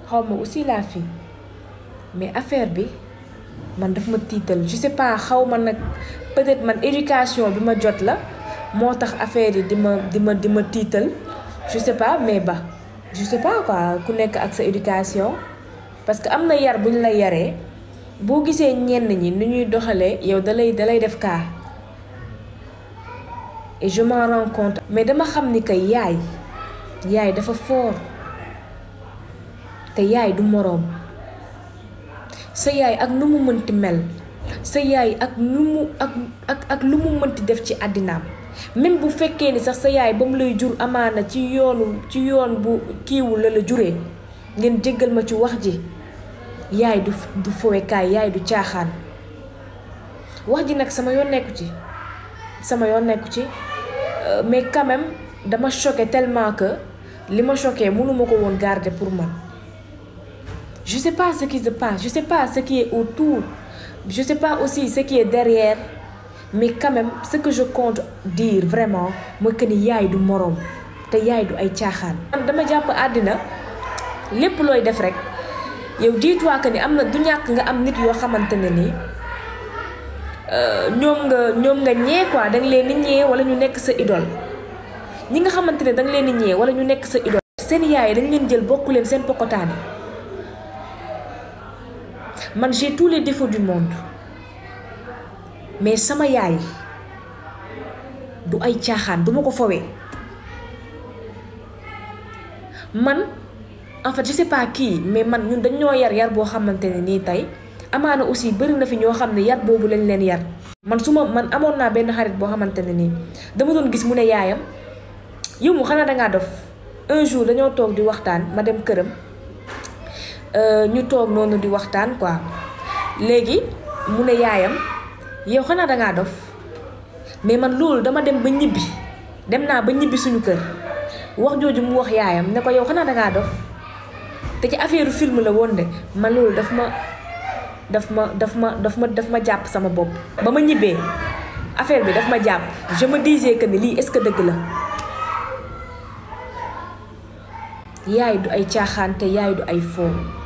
xaw ma aussi la fille mais affaire bi man daf ma tiital je sais pas xaw ma nag peut-être man éducation bi ma jot la moo tax affaire yi di ma tiital je sais pas mais ba je sais pas quoi ku nekk ak sa éducation parce que am na yar buñ la yaree boo gisee ñenn ñi nu ñuy doxalee yow dalay def kaa et je m'en rends compte mais dama xam ni que yaay dafa fort te yaay du moroom sa yaay ak nu mu mënti mel sa yaay ak nu mu ak lu mu mënti def ci àddinaam même bu fekkee ni sax sa yaay ba mu lay jur amaana ci yoon bu kiiwul la juree ngeen jéggal ma ci wax ji yaay du fowekaay yaay du caaxaan wax ji nag sama yoon nekku ci mais quand même dama choqué tellement que li ma choqué mënuma ko woon garder pour man je sais pas ce qui se passe je sais pas ce qui est autour je sais pas aussi ce qui est derrière mais quand même ce que je compte dire vraiment mooy que ni yaay du moroom te yaay du ay caaxaan. man dama jàpp àddina lépp looy def rek yow dis-toi que ni am na du ñàkk nga am nit yoo xamante ne nii ñoom nga ñee quoi danga leen di ñee wala ñu nekk sa idole ñi nga xamante ne danga leen di ñee wala ñu nekk sa idole. seen yaay dañ leen jël bokku leen seen pokotaani man j'ai tous les défauts du monde mais sama yaay du ay caaxaan duma ko fowee man en fait je sais pas kii mais man ñun dañ ñoo yar boo xamante ne nii tey amaana aussi bëri na fi ñoo xam ne yar boobu lañ leen yar man amoon naa benn xarit boo xamante ne nii dama doon gis mu ne yaayam yow mu xanaa dangaa dof un jour dañoo toog di waxtaan ma dem këram ñu toog noonu di waxtaan quoi léegi mu ne yaayam yow xanaa dangaa dof mais man loolu dem naa ba ñibbi suñu kër wax jooju mu wax yaayam ne ko yow xanaa dangaa dof te ci affaire film la woon de man loolu daf ma jàpp sama bopp. ba ma ñibbee affaire bi daf ma jàpp je me disais que ni lii est-ce que dëgg la yaay du ay caaxaan te yaay du ay foo.